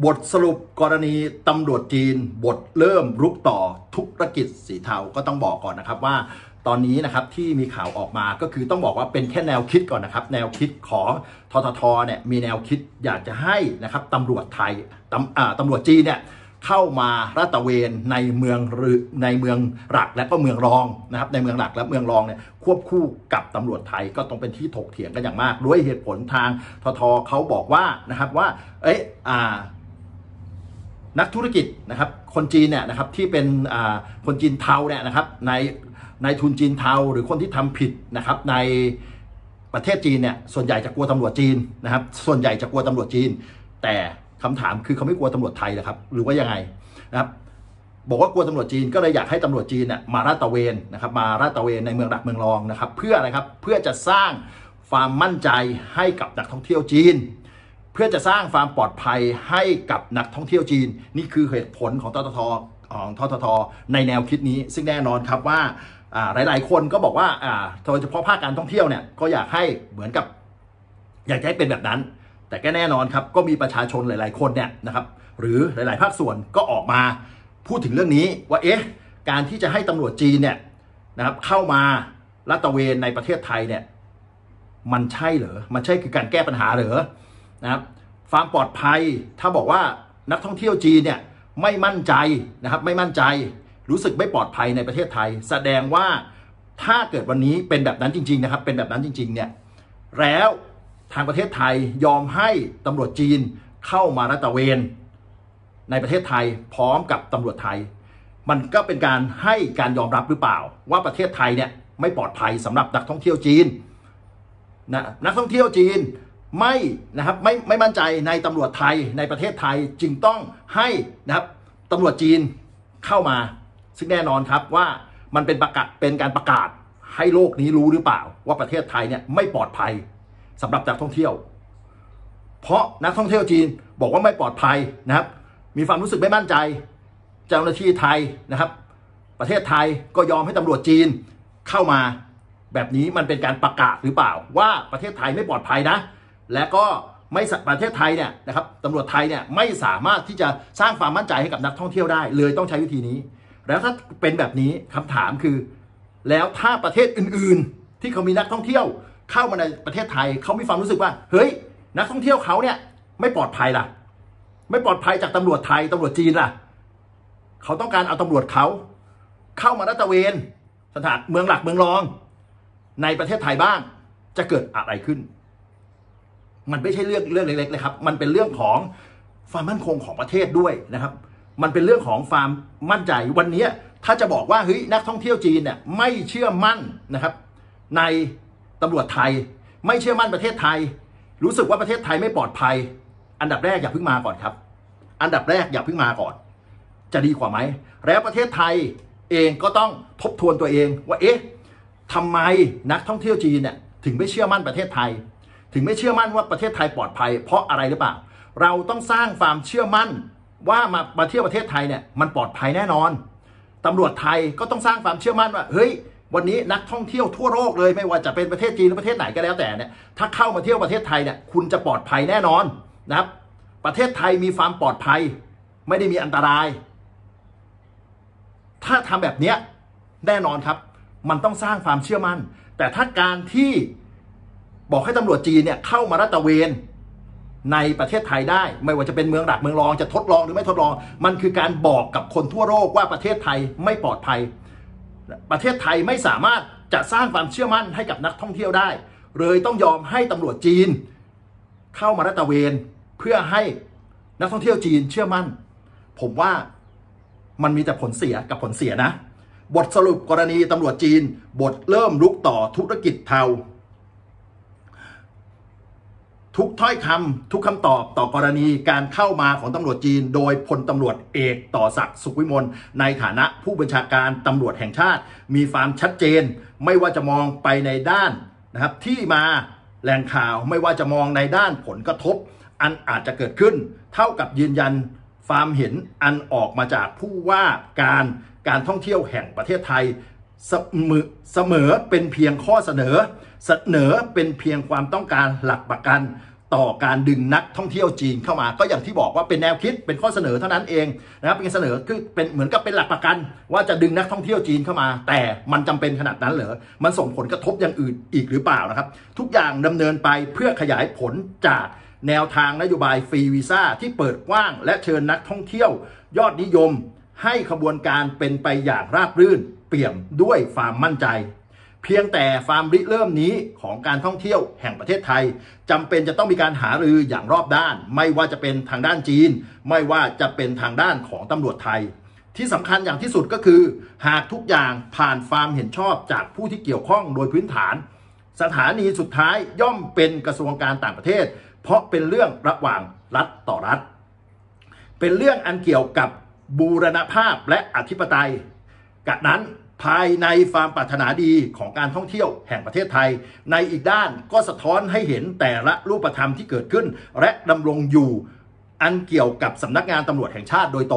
บทสรุปกรณีตำรวจจีนบทเริ่มรุกต่อธุรกิจสีเทาก็ต้องบอกก่อนนะครับว่าตอนนี้นะครับที่มีข่าวออกมาก็คือต้องบอกว่าเป็นแค่แนวคิดก่อนนะครับแนวคิดของททเนี่ยมีแนวคิดอยากจะให้นะครับตำรวจไทยตำรวจจีนเนี่ยเข้ามาลาดตระเวนในเมืองหลักและก็เมืองรองนะครับในเมืองหลักและเมืองรองเนี่ยควบคู่กับตำรวจไทยก็ต้องเป็นที่ถกเถียงกันอย่างมากด้วยเหตุผลทางททเขาบอกว่านะครับว่านักธุรกิจนะครับคนจีนเนี่ยนะครับที่เป็นคนจีนเทาเนี่ยนะครับในทุนจีนเทาหรือคนที่ทำผิดนะครับในประเทศจีนเนี่ยส่วนใหญ่จะกลัวตำรวจจีนนะครับส่วนใหญ่จะกลัวตำรวจจีนแต่คำถามคือเขาไม่กลัวตำรวจไทยหรอครับหรือว่ายังไงนะครับบอกว่ากลัวตำรวจจีนก็เลยอยากให้ตำรวจจีนเนี่ยมาลาดตระเวนนะครับมาลาดตระเวนในเมืองหลักเมืองรองนะครับเพื่ออะไรครับเพื่อจะสร้างความมั่นใจให้กับนักท่องเที่ยวจีนเพื่อจะสร้างความปลอดภัยให้กับนักท่องเที่ยวจีนนี่คือเหตุผลของททในแนวคิดนี้ซึ่งแน่นอนครับว่าหลายๆคนก็บอกว่าโดยเฉพาะภาคการท่องเที่ยวเนี่ยก็อยากให้เหมือนกับอยากให้เป็นแบบนั้นแต่ก็แน่นอนครับก็มีประชาชนหลายๆคนเนี่ยนะครับหรือหลายๆภาคส่วนก็ออกมาพูดถึงเรื่องนี้ว่าการที่จะให้ตำรวจจีนเนี่ยนะครับเข้ามาลาดตระเวนในประเทศไทยเนี่ยมันใช่เหรอมันใช่คือการแก้ปัญหาเหรอนะครับความปลอดภัยถ้าบอกว่านักท่องเที่ยวจีนเนี่ยไม่มั่นใจนะครับไม่มั่นใจรู้สึกไม่ปลอดภัยในประเทศไทยแสดงว่าถ้าเกิดวันนี้เป็นแบบนั้นจริงๆนะครับเป็นแบบนั้นจริงๆเนี่ยแล้วทางประเทศไทยยอมให้ตำรวจจีนเข้ามาลาดตระเวนในประเทศไทยพร้อมกับตำรวจไทยมันก็เป็นการให้การยอมรับหรือเปล่าว่าประเทศไทยเนี่ยไม่ปลอดภัยสำหรับนักท่องเที่ยวจีนนักท่องเที่ยวจีนไม่นะครับไม่มั่นใจในตำรวจไทยในประเทศไทยจึงต้องให้นะครับตำรวจจีนเข้ามาซึ่งแน่นอนครับว่ามันเป็นการประกาศให้โลกนี้รู้หรือเปล่าว่าประเทศไทยเนี่ยไม่ปลอดภัยสำหรับนักท่องเที่ยวเพราะนักท่องเที่ยวจีนบอกว่าไม่ปลอดภัยนะครับมีความรู้สึกไม่มั่นใจเจ้าหน้าที่ไทยนะครับประเทศไทยก็ยอมให้ตำรวจจีนเข้ามาแบบนี้มันเป็นการประกาศหรือเปล่าว่าประเทศไทยไม่ปลอดภัยนะและก็ไม่ประเทศไทยเนี่ยนะครับตำรวจไทยเนี่ยไม่สามารถที่จะสร้างความมั่นใจให้กับนักท่องเที่ยวได้เลยต้องใช้วิธีนี้แล้วถ้าเป็นแบบนี้คำถามคือแล้วถ้าประเทศอื่นๆที่เขามีนักท่องเที่ยวเข้ามาในประเทศไทยเขามีความรู้สึกว่าเฮ้ยนักท่องเที่ยวเขาเนี่ยไม่ปลอดภัยล่ะไม่ปลอดภัยจากตำรวจไทยตำรวจจีนล่ะเขาต้องการเอาตำรวจเขาเข้ามาลาดตระเวนสถานเมืองหลักเมืองรองในประเทศไทยบ้างจะเกิดอะไรขึ้นมันไม่ใช่เรื่องเล็กๆเลยครับมันเป็นเรื่องของความมั่นคงของประเทศด้วยนะครับมันเป็นเรื่องของความมั่นใจวันนี้ถ้าจะบอกว่าเฮ้ยนักท่องเที่ยวจีนเนี่ยไม่เชื่อมั่นนะครับในตำรวจไทยไม่เชื่อมั่นประเทศไทยรู้สึกว่าประเทศไทยไม่ปลอดภัยอันดับแรกอย่าเพิ่งมาก่อนครับอันดับแรกอย่าเพิ่งมาก่อนจะดีกว่าไหมแล้วประเทศไทยเองก็ต้องทบทวนตัวเองว่าทำไมนักท่องเที่ยวจีนเนี่ยถึงไม่เชื่อมั่นประเทศไทยถึงไม่เชื่อมั่นว่าประเทศไทยปลอดภัยเพราะอะไรหรือเปล่าเราต้องสร้างความเชื่อมั่นว่ามาเที่ยวประเทศไทยเนี่ยมันปลอดภัยแน่นอนตำรวจไทยก็ต้องสร้างความเชื่อมั่นว่าเฮ้ยวันนี้นักท่องเที่ยวทั่วโลกเลยไม่ว่าจะเป็นประเทศจีนหรือประเทศไหนก็แล้วแต่เนี่ยถ้าเข้ามาเที่ยวประเทศไทยเนี่ยคุณจะปลอดภัยแน่นอนนะครับประเทศไทยมีความปลอดภัยไม่ได้มีอันตรายถ้าทำแบบนี้แน่นอนครับมันต้องสร้างความเชื่อมั่นแต่ถ้าการที่บอกให้ตำรวจจีนเนี่ยเข้ามาลาดตระเวนในประเทศไทยได้ไม่ว่าจะเป็นเมืองหลักเมืองรองจะทดลองหรือไม่ทดลองมันคือการบอกกับคนทั่วโลกว่าประเทศไทยไม่ปลอดภัยประเทศไทยไม่สามารถจะสร้างความเชื่อมั่นให้กับนักท่องเที่ยวได้เลยต้องยอมให้ตำรวจจีนเข้ามาลาดตระเวนเพื่อให้นักท่องเที่ยวจีนเชื่อมั่นผมว่ามันมีแต่ผลเสียกับผลเสียนะบทสรุปกรณีตำรวจจีนบทเริ่มรุกต่อธุรกิจเทาทุกถ้อยคำทุกคำตอบต่อกรณีการเข้ามาของตำรวจจีนโดยพลตำรวจเอกต่อศักดิ์สุขวิมลในฐานะผู้บัญชาการตำรวจแห่งชาติมีความชัดเจนไม่ว่าจะมองไปในด้านนะครับที่มาแหล่งข่าวไม่ว่าจะมองในด้านผลกระทบอันอาจจะเกิดขึ้นเท่ากับยืนยันความเห็นอันออกมาจากผู้ว่าการท่องเที่ยวแห่งประเทศไทยเสมอเป็นเพียงข้อเสนอเป็นเพียงความต้องการหลักประกันต่อการดึงนักท่องเที่ยวจีนเข้ามาก็อย่างที่บอกว่าเป็นแนวคิดเป็นข้อเสนอเท่านั้นเองนะครับเป็นเสนอคือเป็นเหมือนกับเป็นหลักประกันว่าจะดึงนักท่องเที่ยวจีนเข้ามาแต่มันจำเป็นขนาดนั้นเหรอมันส่งผลกระทบอย่างอื่นอีกหรือเปล่านะครับทุกอย่างดำเนินไปเพื่อขยายผลจากแนวทางนโยบายฟรีวีซ่าที่เปิดกว้างและเชิญนักท่องเที่ยวยอดนิยมให้ขบวนการเป็นไปอย่างราบรื่นเปี่ยมด้วยความมั่นใจเพียงแต่ความริเริ่มนี้ของการท่องเที่ยวแห่งประเทศไทยจำเป็นจะต้องมีการหารืออย่างรอบด้านไม่ว่าจะเป็นทางด้านจีนไม่ว่าจะเป็นทางด้านของตำรวจไทยที่สำคัญอย่างที่สุดก็คือหากทุกอย่างผ่านความเห็นชอบจากผู้ที่เกี่ยวข้องโดยพื้นฐานสถานีสุดท้ายย่อมเป็นกระทรวงการต่างประเทศเพราะเป็นเรื่องระหว่างรัฐต่อรัฐเป็นเรื่องอันเกี่ยวกับบูรณภาพและอธิปไตยกะนั้นภายในความปรารถนาดีของการท่องเที่ยวแห่งประเทศไทยในอีกด้านก็สะท้อนให้เห็นแต่ละรูปธรรมที่เกิดขึ้นและดำรงอยู่อันเกี่ยวกับสำนักงานตำรวจแห่งชาติโดยตรง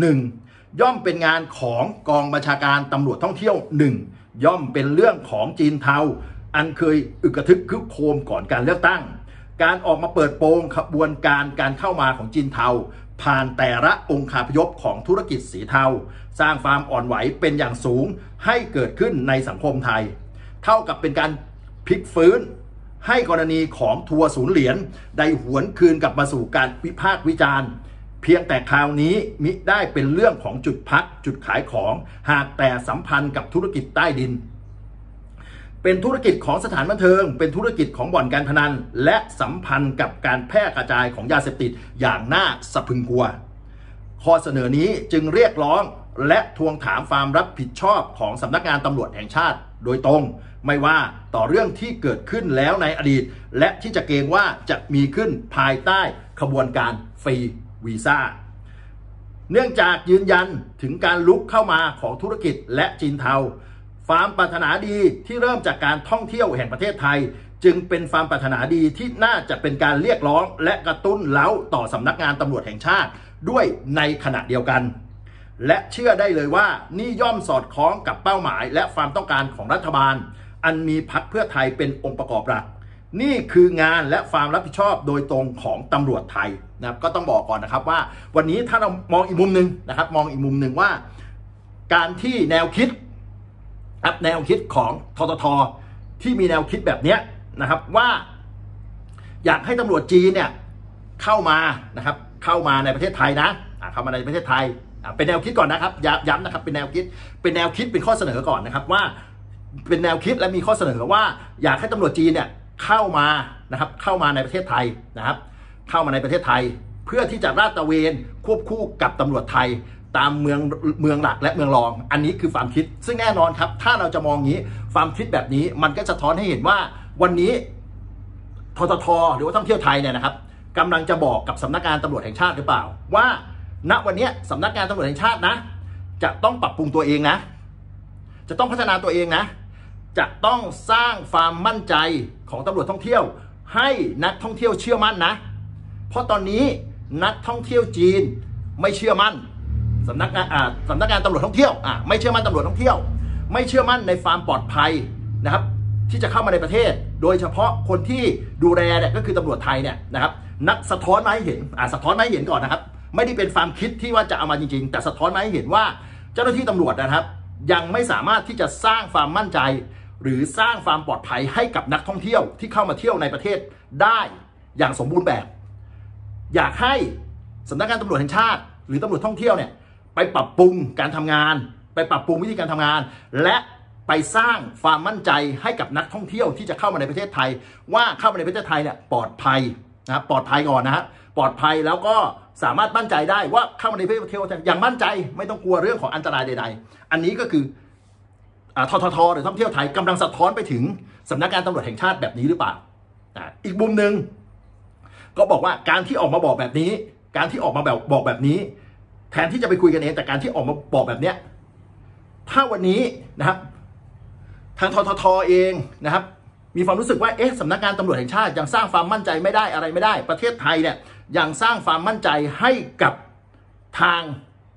1. ย่อมเป็นงานของกองบัญชาการตำรวจท่องเที่ยว 1. ย่อมเป็นเรื่องของจีนเทาอันเคยอึกระทึกคึกโครมก่อนการเลือกตั้งการออกมาเปิดโปงขบวนการเข้ามาของจีนเทาผ่านแต่ละองค์คาพยพของธุรกิจสีเทาสร้างความอ่อนไหวเป็นอย่างสูงให้เกิดขึ้นในสังคมไทยเท่ากับเป็นการพลิกฟื้นให้กรณีของทัวร์ศูนย์เหรียญได้หวนคืนกลับมาสู่การวิพากษ์วิจารณ์เพียงแต่คราวนี้มิได้เป็นเรื่องของจุดพักจุดขายของหากแต่สัมพันธ์กับธุรกิจใต้ดินเป็นธุรกิจของสถานบันเทิงเป็นธุรกิจของบ่อนการพนันและสัมพันธ์กับการแพร่กระจายของยาเสพติดอย่างน่าสะพรึงกลัวข้อเสนอนี้จึงเรียกร้องและทวงถามความรับผิดชอบของสำนักงานตำรวจแห่งชาติโดยตรงไม่ว่าต่อเรื่องที่เกิดขึ้นแล้วในอดีตและที่จะเกรงว่าจะมีขึ้นภายใต้ขบวนการฟรีวีซ่าเนื่องจากยืนยันถึงการลุกเข้ามาของธุรกิจและจีนเทาความปรารถนาดีที่เริ่มจากการท่องเที่ยวแห่งประเทศไทยจึงเป็นความปรารถนาดีที่น่าจะเป็นการเรียกร้องและกระตุ้นเร้าต่อสำนักงานตำรวจแห่งชาติด้วยในขณะเดียวกันและเชื่อได้เลยว่านี่ย่อมสอดคล้องกับเป้าหมายและความต้องการของรัฐบาลอันมีพรรคเพื่อไทยเป็นองค์ประกอบหลักนี่คืองานและความรับผิดชอบโดยตรงของตำรวจไทยนะครับก็ต้องบอกก่อนนะครับว่าวันนี้ถ้าเรามองอีกมุมหนึ่งนะครับมองอีกมุมหนึ่งว่าการที่แนวคิดของททท.ที่มีแนวคิดแบบนี้นะครับว่าอยากให้ตำรวจจีนเนี่ยเข้ามานะครับเข้ามาในประเทศไทยนะเข้ามาในประเทศไทยเป็นแนวคิดก่อนนะครับย้ำนะครับเป็นแนวคิดเป็นข้อเสนอก่อนนะครับว่าเป็นแนวคิดและมีข้อเสนอว่าอยากให้ตำรวจจีนเนี่ยเข้ามานะครับเข้ามาในประเทศไทยนะครับเข้ามาในประเทศไทยเพื่อที่จะลาดตระเวนควบคู่กับตำรวจไทยตามเมืองหลักและเมืองรองอันนี้คือความคิดซึ่งแน่นอนครับถ้าเราจะมองงี้ความคิดแบบนี้มันก็จะสะท้อนให้เห็นว่าวันนี้ททท.หรือว่าท่องเที่ยวไทยเนี่ยนะครับกำลังจะบอกกับสำนักงานตำรวจแห่งชาติหรือเปล่าว่าณวันนี้สำนักงานตำรวจแห่งชาตินะจะต้องปรับปรุงตัวเองนะจะต้องพัฒนาตัวเองนะจะต้องสร้างความมั่นใจของตำรวจท่องเที่ยวให้นักท่องเที่ยวเชื่อมั่นนะเพราะตอนนี้นักท่องเที่ยวจีนไม่เชื่อมั่นสำนักงานตำรวจท่องเที่ยวไม่เชื่อมั่นตำรวจท่องเที่ยวไม่เชื่อมั่นในความปลอดภัยนะครับที่จะเข้ามาในประเทศโดยเฉพาะคนที่ดูแลเนี่ยก็คือตำรวจไทยเนี่ยนะครับนักสะท้อนมาให้เห็นสะท้อนมาให้เห็นก่อนนะครับไม่ได้เป็นความคิดที่ว่าจะเอามาจริงๆแต่สะท้อนมาให้เห็นว่าเจ้าหน้าที่ตำรวจนะครับยังไม่สามารถที่จะสร้างความมั่นใจหรือสร้างความปลอดภัยให้กับนักท่องเที่ยวที่เข้ามาเที่ยวในประเทศได้อย่างสมบูรณ์แบบอยากให้สำนักงานตำรวจแห่งชาติหรือตำรวจท่องเที่ยวเนี่ยไปปรับปรุงการทำงานไปปรับปรุงวิธีการทำงานและไปสร้างความมั่นใจให้กับนักท่องเที่ยวที่จะเข้ามาในประเทศไทยว่าเข้ามาในประเทศไทยเนี่ยปลอดภัยนะครับปลอดภัยก่อนนะฮะปลอดภัยแล้วก็สามารถมั่นใจได้ว่าเข้ามาในประเทศไทยอย่างมั่นใจไม่ต้องกลัวเรื่องของอันตรายใดๆอันนี้ก็คือททท.หรือท่องเที่ยวไทยกำลังสะท้อนไปถึงสำนักงานตำรวจแห่งชาติแบบนี้หรือเปล่าอีกมุมหนึ่งก็บอกว่าการที่ออกมาบอกแบบนี้การที่ออกมาบอกแบบนี้แทนที่จะไปคุยกันเองแต่การที่ออกมาบอกแบบเนี้ยถ้าวันนี้นะครับทางททท.เองนะครับมีความรู้สึกว่าสำนักงานตำรวจแห่งชาติยังสร้างความมั่นใจไม่ได้อะไรไม่ได้ประเทศไทยเนี่ยยังสร้างความมั่นใจให้กับทาง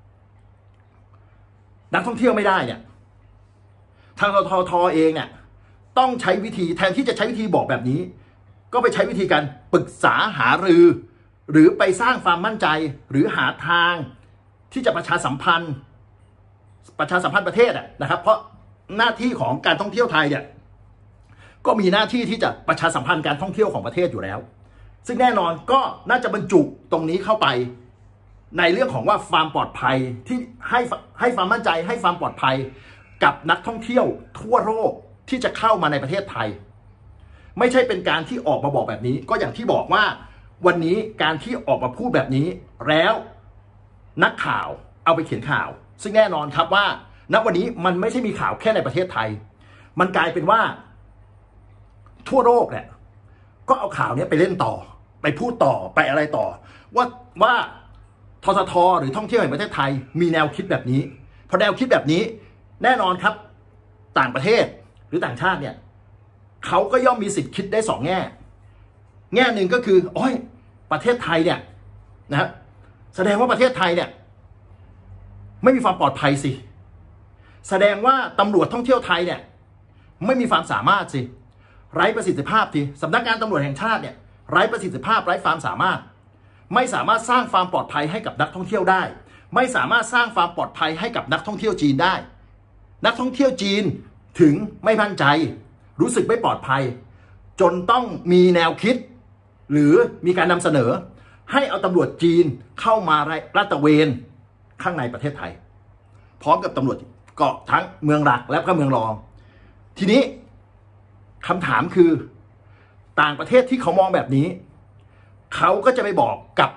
นักท่องเที่ยวไม่ได้เนี่ยทางททท.เองเนี่ยต้องใช้วิธีแทนที่จะใช้วิธีบอกแบบนี้ก็ไปใช้วิธีการปรึกษาหารือหรือไปสร้างความมั่นใจหรือหาทางที่จะประชาสัมพันธ์ประเทศนะครับเพราะหน้าที่ของการท่องเที่ยวไทยเนี่ยก็มีหน้าที่ที่จะประชาสัมพันธ์การท่องเที่ยวของประเทศอยู่แล้วซึ่งแน่นอนก็น่าจะบรรจุตรงนี้เข้าไปในเรื่องของว่าความปลอดภัยที่ให้ความมั่นใจให้ความปลอดภัยกับนักท่องเที่ยวทั่วโลกที่จะเข้ามาในประเทศไทยไม่ใช่เป็นการที่ออกมาบอกแบบนี้ก็อย่างที่บอกว่าวันนี้การที่ออกมาพูดแบบนี้แล้วนักข่าวเอาไปเขียนข่าวซึ่งแน่นอนครับว่าณวันนี้มันไม่ใช่มีข่าวแค่ในประเทศไทยมันกลายเป็นว่าทั่วโลกเนี่ยก็เอาข่าวนี้ไปเล่นต่อไปพูดต่อไปอะไรต่อว่าททท.หรือท่องเที่ยวแห่งประเทศไทยมีแนวคิดแบบนี้พอแนวคิดแบบนี้แน่นอนครับต่างประเทศหรือต่างชาติเนี่ยเขาก็ย่อมมีสิทธิ์คิดได้สองแง่หนึ่งก็คือโอ้ยประเทศไทยเนี่ยนะแสดงว่าประเทศไทยเนี่ยไม่มีความปลอดภัยสิแสดงว่าตำรวจท่องเที่ยวไทยเนี่ยไม่มีความสามารถสิไร้ประสิทธิภาพสิสำนักงานตำรวจแห่งชาติเนี่ยไร้ประสิทธิภาพไร้ความสามารถไม่สามารถสร้างความปลอดภัยให้กับนักท่องเที่ยวได้ไม่สามารถสร้างความปลอดภัยให้กับนักท่องเที่ยวจีนได้นักท่องเที่ยวจีนถึงไม่มั่นใจรู้สึกไม่ปลอดภัยจนต้องมีแนวคิดหรือมีการนำเสนอให้เอาตำรวจจีนเข้ามาลาดตระเวนข้างในประเทศไทยพร้อมกับตำรวจเกาะทั้งเมืองหลักและก็เมืองรองทีนี้คำถามคือต่างประเทศที่เขามองแบบนี้เขาก็จะไปบอกกับ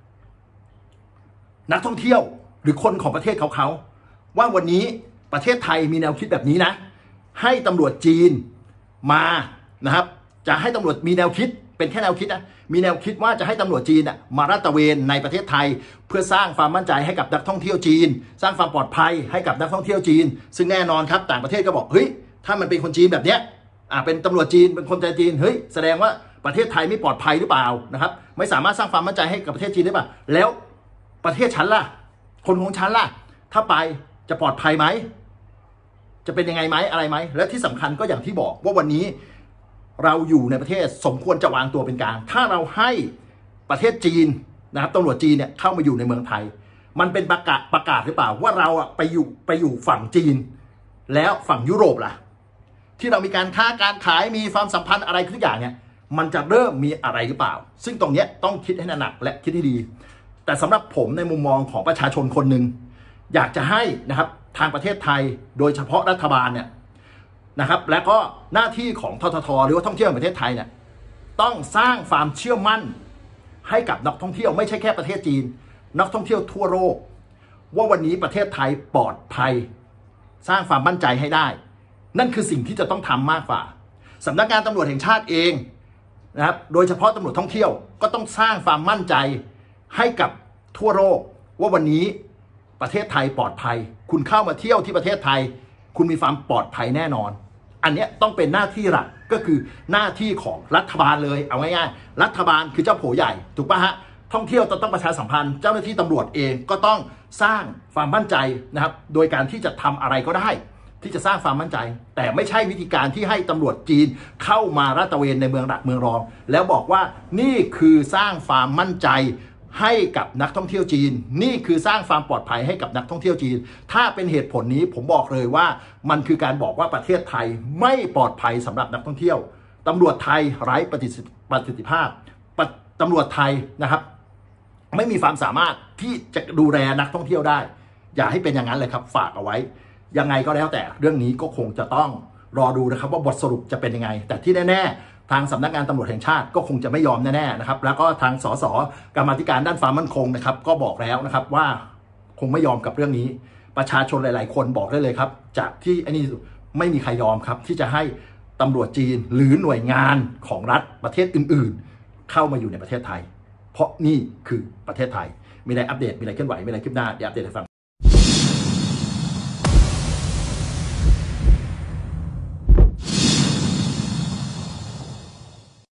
นักท่องเที่ยวหรือคนของประเทศเขาว่าวันนี้ประเทศไทยมีแนวคิดแบบนี้นะให้ตำรวจจีนมานะครับจะให้ตำรวจมีแนวคิดเป็นแค่แนวคิดนะมีแนวคิดว่าจะให้ตำรวจจีนมาลาดตระเวนในประเทศไทยเพื่อสร้างความมั่นใจให้กับนักท่องเที่ยวจีนสร้างความปลอดภัยให้กับนักท่องเที่ยวจีนซึ่งแน่นอนครับต่างประเทศก็บอกเฮ้ยถ้ามันเป็นคนจีนแบบเนี้ยเป็นตำรวจจีนเป็นคนจีนเฮ้ยแสดงว่าประเทศไทยไม่ปลอดภัยหรือเปล่านะครับไม่สามารถสร้างความมั่นใจให้กับประเทศจีนได้ป่ะแล้วประเทศฉันล่ะคนของฉันล่ะถ้าไปจะปลอดภัยไหมจะเป็นยังไงไหมอะไรไหมและที่สำคัญก็อย่างที่บอกว่าวันนี้เราอยู่ในประเทศสมควรจะวางตัวเป็นกลางถ้าเราให้ประเทศจีนนะครับตำรวจจีนเนี่ยเข้ามาอยู่ในเมืองไทยมันเป็นประกาศหรือเปล่าว่าเราไปอยู่ฝั่งจีนแล้วฝั่งยุโรปล่ะที่เรามีการค้าการขายมีความสัมพันธ์อะไรทุกอย่างเนี่ยมันจะเริ่มมีอะไรหรือเปล่าซึ่งตรงนี้ต้องคิดให้หนักและคิดให้ดีแต่สำหรับผมในมุมมองของประชาชนคนหนึ่งอยากจะให้นะครับทางประเทศไทยโดยเฉพาะรัฐบาลเนี่ยนะครับและก็หน้าที่ของททท.หรือว่าท่องเที่ยวแห่งประเทศไทยเนี่ยต้องสร้างความเชื่อมั่นให้กับนักท่องเที่ยวไม่ใช่แค่ประเทศจีนนักท่องเที่ยวทั่วโลกว่าวันนี้ประเทศไทยปลอดภัยสร้างความมั่นใจให้ได้นั่นคือสิ่งที่จะต้องทำมากกว่าสำนักงานตำรวจแห่งชาติเองนะครับโดยเฉพาะตำรวจท่องเที่ยวก็ต้องสร้างความมั่นใจให้กับทั่วโลกว่าวันนี้ประเทศไทยปลอดภัยคุณเข้ามาเที่ยวที่ประเทศไทยคุณมีความปลอดภัยแน่นอนอันนี้ต้องเป็นหน้าที่หลักก็คือหน้าที่ของรัฐบาลเลยเอาง่ายๆรัฐบาลคือเจ้าโผใหญ่ถูกป่ะฮะท่องเที่ยวต้องประชาสัมพันธ์เจ้าหน้าที่ตำรวจเองก็ต้องสร้างความมั่นใจนะครับโดยการที่จะทำอะไรก็ได้ที่จะสร้างความมั่นใจแต่ไม่ใช่วิธีการที่ให้ตำรวจจีนเข้ามาลาดตระเวนในเมืองหลักเมืองรองแล้วบอกว่านี่คือสร้างความมั่นใจให้กับนักท่องเที่ยวจีนนี่คือสร้างความปลอดภัยให้กับนักท่องเที่ยวจีนถ้าเป็นเหตุผลนี้ผมบอกเลยว่ามันคือการบอกว่าประเทศไทยไม่ปลอดภัยสำหรับนักท่องเที่ยวตำรวจไทยไร้ประสิทธิภาพตำรวจไทยนะครับไม่มีความสามารถที่จะดูแลนักท่องเที่ยวได้อย่าให้เป็นอย่างนั้นเลยครับฝากเอาไว้ยังไงก็แล้วแต่เรื่องนี้ก็คงจะต้องรอดูนะครับว่าบทสรุปจะเป็นยังไงแต่ที่แน่ๆทางสำนักงานตำรวจแห่งชาติก็คงจะไม่ยอมแน่ๆนะครับแล้วก็ทางสสกรรมาธิการด้านความมั่นคงนะครับก็บอกแล้วนะครับว่าคงไม่ยอมกับเรื่องนี้ประชาชนหลายๆคนบอกได้เลยครับจากที่อันนี้ไม่มีใครยอมครับที่จะให้ตำรวจจีนหรือหน่วยงานของรัฐประเทศอื่นๆเข้ามาอยู่ในประเทศไทยเพราะนี่คือประเทศไทยมีอะไรอัปเดตมีอะไรเคลื่อนไหวมีอะไรคืบหน้าเดี๋ยวอัปเดตให้ฟัง